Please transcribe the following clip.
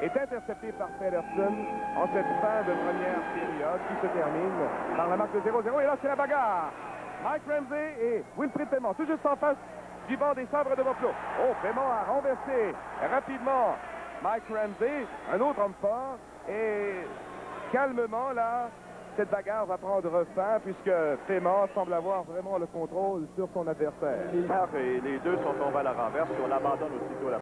est intercepté par Pedersen en cette fin de première période qui se termine par la marque de 0-0. Et là, c'est la bagarre. Mike Ramsey et Wilfried Paiement, tout juste en face du banc des Sabres de Buffalo. Oh, Paiement a renversé rapidement Mike Ramsey, un autre homme fort. Et calmement, là, cette bagarre va prendre fin puisque Paiement semble avoir vraiment le contrôle sur son adversaire. Et les deux sont tombés à la renverse et on abandonne aussitôt la